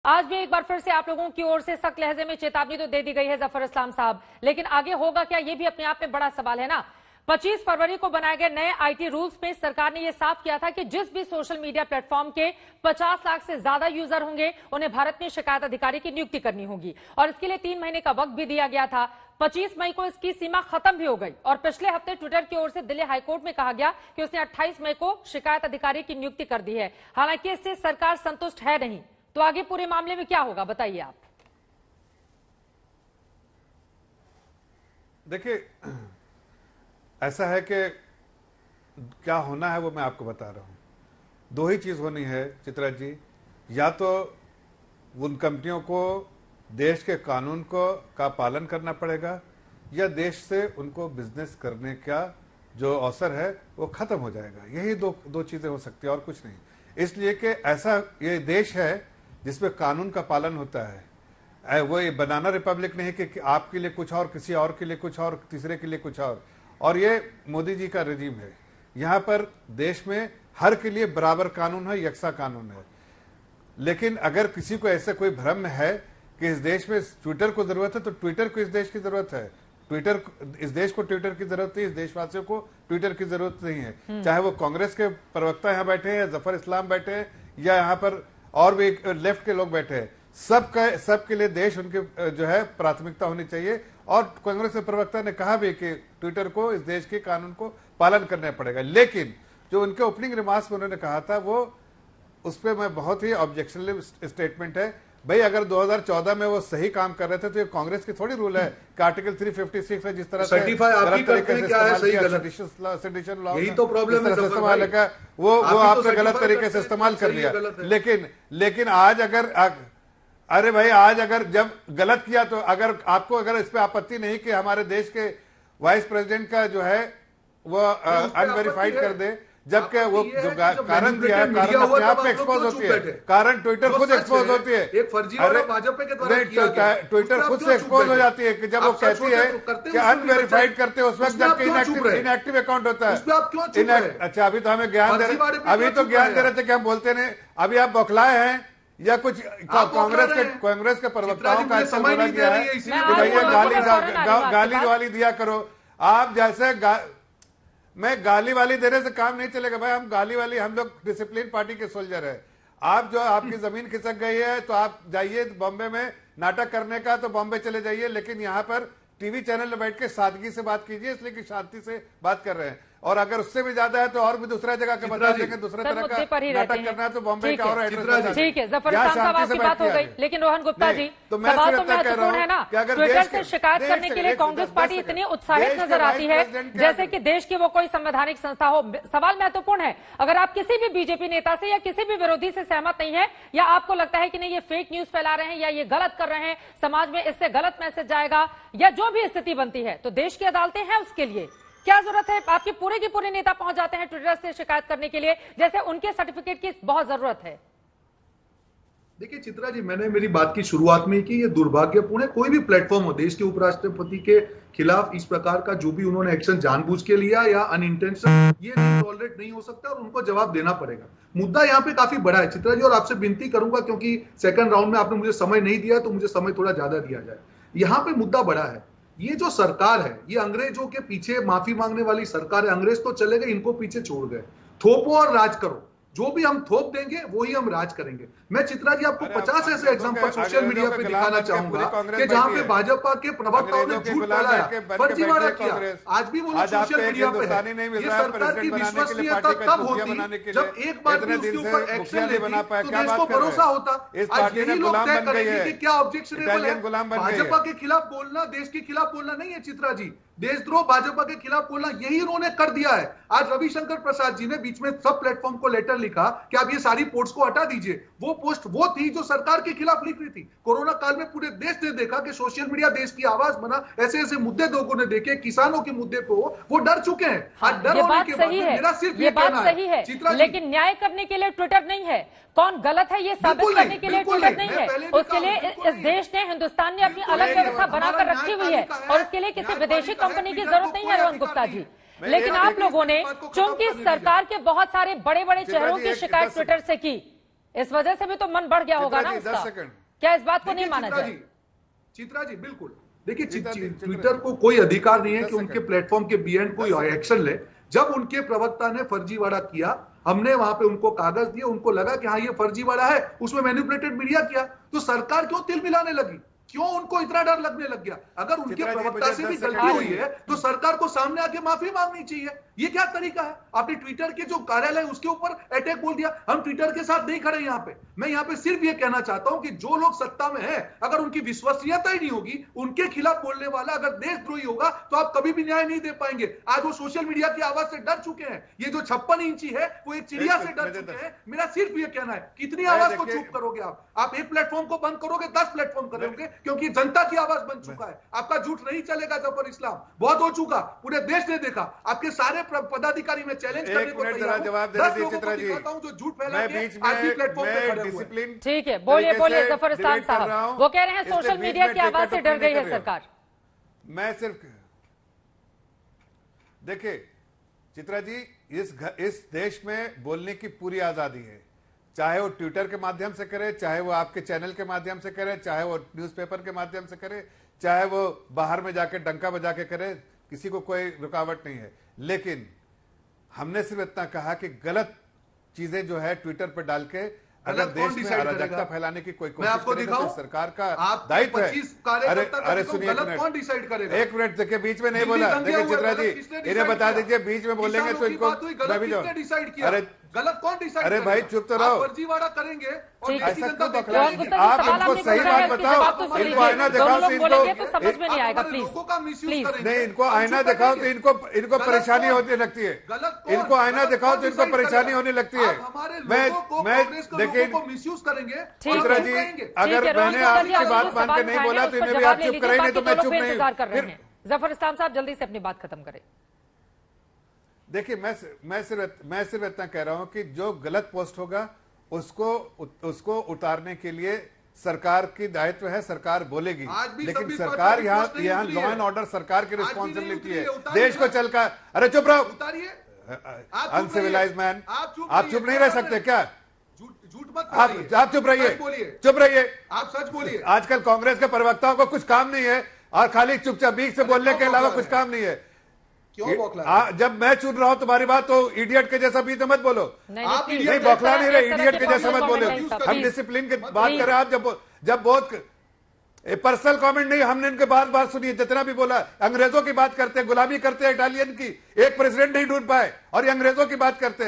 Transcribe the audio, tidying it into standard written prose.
आज भी एक बार फिर से आप लोगों की ओर से सख्त लहजे में चेतावनी तो दे दी गई है जफर इस्लाम साहब, लेकिन आगे होगा क्या, ये भी अपने आप में बड़ा सवाल है ना। 25 फरवरी को बनाए गए नए आईटी रूल्स में सरकार ने यह साफ किया था कि जिस भी सोशल मीडिया प्लेटफॉर्म के 50 लाख से ज्यादा यूजर होंगे उन्हें भारत में शिकायत अधिकारी की नियुक्ति करनी होगी और इसके लिए 3 महीने का वक्त भी दिया गया था। 25 मई को इसकी सीमा खत्म भी हो गई और पिछले हफ्ते ट्विटर की ओर से दिल्ली हाईकोर्ट में कहा गया कि उसने 28 मई को शिकायत अधिकारी की नियुक्ति कर दी है। हालांकि इससे सरकार संतुष्ट है नहीं, तो आगे पूरे मामले में क्या होगा बताइए आप। देखिए, ऐसा है कि क्या होना है वो मैं आपको बता रहा हूं। दो ही चीज होनी है चित्रा जी, या तो उन कंपनियों को देश के कानून का पालन करना पड़ेगा या देश से उनको बिजनेस करने का जो अवसर है वो खत्म हो जाएगा। यही दो चीजें हो सकती है और कुछ नहीं। इसलिए कि ऐसा ये देश है जिसमें कानून का पालन होता है। वो ये बनाना रिपब्लिक नहीं कि आपके लिए कुछ और, किसी और के लिए कुछ और, तीसरे के लिए कुछ और ये मोदी जी का रजीम है। यहां पर देश में हर के लिए बराबर कानून है, यकसा कानून है। लेकिन अगर किसी को ऐसा कोई भ्रम है कि इस देश में ट्विटर को जरूरत है, तो ट्विटर को इस देश की जरूरत है। ट्विटर, इस देश को ट्विटर की जरूरत है, इस देशवासियों को ट्विटर की जरूरत नहीं है। चाहे वो कांग्रेस के प्रवक्ता यहाँ बैठे हैं, जफर इस्लाम बैठे हैं, या यहाँ पर और भी लेफ्ट के लोग बैठे हैं, सबके लिए देश उनके जो है प्राथमिकता होनी चाहिए। और कांग्रेस के प्रवक्ता ने कहा भी कि ट्विटर को इस देश के कानून को पालन करना पड़ेगा। लेकिन जो उनके ओपनिंग रिमार्क्स में उन्होंने कहा था, वो उस पर मैं बहुत ही ऑब्जेक्शनल स्टेटमेंट है। भाई, अगर 2014 में वो सही काम कर रहे थे तो ये कांग्रेस की थोड़ी रूल है कि आर्टिकल 356 है जिस तरह से गलत तरीके से सेडिशन लॉ, यही तो प्रॉब्लम है इस्तेमाल है, वो आपने गलत तरीके से इस्तेमाल कर लिया। लेकिन आज अरे भाई, आज अगर जब गलत किया तो अगर इस पे आपत्ति नहीं कि हमारे देश के वाइस प्रेसिडेंट का जो है वो अनवेरिफाइड कर दे, जबकि वो जो कारण दिया है, कारण अपने आप में एक्सपोज होती है, कारण ट्विटर खुद एक्सपोज होती है। एक फर्जीवाड़ा भाजपा के द्वारा किया गया, ट्विटर खुद से एक्सपोज हो जाती है कि जब वो कहती है कि अनवेरिफाइड करते उस वक्त जबकि इनएक्टिव अकाउंट होता है। अच्छा, अभी तो हमें ज्ञान दे रहे थे कि हम बोलते नहीं। अभी आप बौखलाए हैं या कुछ कांग्रेस के प्रवक्ताओं का ऐसा बोला गया है कि भैया गाली दिया करो। आप जैसे मैं गाली वाली देने से काम नहीं चलेगा भाई। हम लोग डिसिप्लिन पार्टी के सोल्जर है। आप जो आपकी जमीन खिसक गई है तो आप जाइए बॉम्बे में नाटक करने का, तो बॉम्बे चले जाइए, लेकिन यहाँ पर टीवी चैनल में बैठ के सादगी से बात कीजिए, इसलिए कि शांति से बात कर रहे हैं। और अगर उससे भी ज्यादा है तो और भी दूसरा जगह के बता देंगे, दूसरे तरह का नाटक करना है तो बॉम्बे का और एड्रेस। ठीक है, जफर इस्लाम साहब आपकी बात हो गई, लेकिन रोहन गुप्ता जी, सवाल तो महत्वपूर्ण है ना। ट्विटर से शिकायत करने के लिए कांग्रेस पार्टी इतनी उत्साहित नजर आती है जैसे कि देश की वो कोई संवैधानिक संस्था हो। सवाल महत्वपूर्ण है, अगर आप किसी भी बीजेपी नेता से या किसी भी विरोधी से सहमत नहीं है, या आपको लगता है कि नहीं ये फेक न्यूज फैला रहे हैं या ये गलत कर रहे हैं, समाज में इससे गलत मैसेज जाएगा, या जो भी स्थिति बनती है, तो देश की अदालतें हैं उसके लिए। क्या जरूरत है आपके पूरे के पूरे नेता पहुंच जाते हैं ट्विटर से शिकायत करने के लिए, जैसे उनके सर्टिफिकेट की बहुत जरूरत है। देखिए चित्रा जी, मैंने मेरी बात की शुरुआत में कि ये दुर्भाग्यपूर्ण है, कोई भी प्लेटफॉर्म हो, देश के उपराष्ट्रपति के खिलाफ इस प्रकार का जो भी उन्होंने एक्शन जानबूझ के लिया या अनइंटेंशनल, ये टॉलरेट नहीं हो सकता और उनको जवाब देना पड़ेगा। मुद्दा यहाँ पे काफी बड़ा है चित्रा जी, और आपसे विनती करूंगा क्योंकि सेकंड राउंड में आपने मुझे समय नहीं दिया तो मुझे समय थोड़ा ज्यादा दिया जाए। यहाँ पे मुद्दा बड़ा है। ये जो सरकार है, ये अंग्रेजों के पीछे माफी मांगने वाली सरकार है। अंग्रेज तो चले गए, इनको पीछे छोड़ गए। थोपो और राज करो, जो भी हम थोप देंगे वही हम राज करेंगे। मैं चित्रा जी आपको 50 ऐसे एग्जांपल सोशल मीडिया पे दिखाना चाहूंगा कि जहां पे भाजपा के प्रवक्ताओं ने झूठ फैलाया, फर्जीवाड़ा किया। आज भी वो लोग सोशल मीडिया पे है। ये सरकार की विश्वसनीयता तब होती जब एक बार भी उसके ऊपर एक्शन लेती तो देश को भरोसा होता। आज यही लोग तय करेंगे कि क्या ऑब्जेक्शनेबल है। भाजपा के खिलाफ बोलना देश के खिलाफ बोलना नहीं है चित्रा जी। देशद्रोह भाजपा के खिलाफ बोलना यही इन्होंने कर दिया है। आज रविशंकर प्रसाद जी ने बीच में सब प्लेटफॉर्म को लेटर लिखा कि आप ये सारी पोस्ट को हटा दीजिए। वो पोस्ट वो थी जो सरकार के खिलाफ लिख रही थी। कोरोना काल में पूरे देश ने देखा कि सोशल मीडिया देश की आवाज बना। ऐसे ऐसे मुद्दे लोगों ने देखे, किसानों के मुद्दे पे वो डर चुके हैं। आज डर होने के बाद मेरा सिर्फ ये बात सही है, लेकिन न्याय करने के लिए ट्विटर नहीं है। कौन गलत है ये साबित करने के लिए ट्विटर नहीं है। उसके लिए इस देश ने, हिंदुस्तान ने अपनी अलग व्यवस्था बनाकर रखी हुई है और उसके लिए किसी विदेशी कंपनी की जरूरत नहीं है रोहन गुप्ता जी। लेकिन आप लोगों ने चूंकि सरकार के बहुत सारे बड़े बड़े चेहरों की शिकायत ट्विटर से की, इस वजह से भी तो मन बढ़ गया होगा ना चित्रा जी, 10 उसका। सेकंड। क्या इस बात को नहीं देखिए माना जाए? चित्रा जी बिल्कुल देखिए चित्रा जी, ट्विटर को कोई अधिकार नहीं है 10 कि उनके सेकंड। प्लेटफॉर्म के बियॉन्ड कोई 10 सेकंड। एक्शन ले। जब उनके प्रवक्ता ने फर्जीवाड़ा किया, हमने वहां पे उनको कागज दिए, उनको लगा कि हाँ ये फर्जीवाड़ा है, उसमें मैनिपुलेटेड मीडिया किया, तो सरकार क्यों तिल मिलाने लगी? क्यों उनको इतना डर लगने लग गया? अगर उनके चित्रा जी, प्रवक्ता मुझे से भी 10 गलती सेकंड हुई है तो सरकार को सामने आके माफी मांगनी चाहिए। ये क्या तरीका है? आपने ट्विटर के जो कार्यालय उसके ऊपर अटैक बोल दिया। हम ट्विटर के साथ नहीं खड़े यहाँ पे। मैं यहाँ पे सिर्फ ये कहना चाहता हूं कि जो लोग सत्ता में है, अगर उनकी विश्वसनीयता ही नहीं होगी, उनके खिलाफ बोलने वाला अगर देशद्रोही होगा, तो आप कभी भी न्याय नहीं दे पाएंगे। आज वो सोशल मीडिया की आवाज से डर चुके हैं। ये जो 56 इंची है वो एक चिड़िया से डर चुके हैं। मेरा सिर्फ ये कहना है, कितनी आवाज को चुप करोगे आप एक प्लेटफॉर्म को बंद करोगे, 10 प्लेटफॉर्म करोगे, क्योंकि जनता की आवाज बन चुका है। आपका झूठ नहीं चलेगा। जफर इस्लाम बहुत हो चुका, पूरे देश ने देखा। आपके सारे पदाधिकारी में चैलेंज करने को तैयार हूं। जवाब 10 देने लोगों को चित्रा जी, दिखाता हूं जो झूठ फैला मैं के बीच आज भी में प्लेटफॉर्म पे मैं खड़े हुए हैं। डिसिप्लिन ठीक है, बोलिए बोलिए जफर इस्लाम डिबेट कर रहा साहब। हूं। वो कह रहे हैं इसलिए सोशल बीच मीडिया में की आवाज से टिकट डर गई है नहीं कर सरकार। मैं सिर्फ देखिए चित्रा जी, इस देश में बोलने की पूरी आजादी है, चाहे वो ट्विटर के माध्यम से करे, चाहे वो आपके चैनल के माध्यम से करे, चाहे वो न्यूज़पेपर के माध्यम से करे, चाहे वो बाहर में जाके डंका बजा के करे, किसी को कोई रुकावट नहीं है। लेकिन हमने सिर्फ इतना कहा कि गलत चीजें जो है ट्विटर पर डाल के अगर देश में अराजकता फैलाने की कोई कोशिश करेगा तो सरकार का दायित्व है। अरे सुनिए, कौन डिसाइड करेगा? एक मिनट देखिए, बीच में नहीं बोला। देखिए चित्रा जी, इन्हें बता दीजिए, बीच में बोलेंगे तो इनको डिसाइड किया। अरे गलत कौन डिसाइड? अरे भाई चुप तो रहो। फर्जीवाड़ा करेंगे और ठीक, ऐसा क्यों बकला? आप इनको सही बात बताओ, इनको आईना दिखाओ तो तो समझ में नहीं आएगा। प्लीज लोगों का मिसयूज प्लीज करेंगे। नहीं, इनको आईना दिखाओ तो इनको परेशानी होने लगती है। इनको आईना दिखाओ तो इनको परेशानी होने लगती है। मैं देखिए मिसयूज करेंगे। चित्रा जी, अगर मैंने आपकी बात मान के नहीं बोला तो इन्हें भी आप चुप कराएंगे तो मैं चुप नहीं। फिर जफर इस्लाम साहब जल्दी से अपनी बात खत्म करें। देखिए मैं सिर्फ इतना कह रहा हूं कि जो गलत पोस्ट होगा उसको उतारने के लिए सरकार की दायित्व है, सरकार बोलेगी। लेकिन सरकार यहाँ लॉ एंड ऑर्डर सरकार की रिस्पॉन्सिबिलिटी है। देश को चल कर, अरे चुप रहो, अनसिविलाइज्ड मैन, आप चुप नहीं रह सकते क्या? झूठ मत आप चुप रहिए, चुप रहिए। आप सच बोलिए। आजकल कांग्रेस के प्रवक्ताओं को कुछ काम नहीं है और खाली चुपचाप बीच से बोलने के अलावा कुछ काम नहीं है। क्यों बौखला? जब मैं चुन रहा हूं तुम्हारी बात तो इडियट के जैसा बीच में मत बोलो। नहीं बौखला नहीं रहे, इडियट के जैसा मत बोलो। हम डिसिप्लिन की बात कर रहे हैं। आप जब बहुत पर्सनल कमेंट नहीं, हमने इनके बात सुनी, जितना भी बोला। अंग्रेजों की बात करते हैं, गुलामी करते हैं इटालियन की, एक प्रेसिडेंट नहीं ढूंढ पाए और ये अंग्रेजों की बात करते हैं।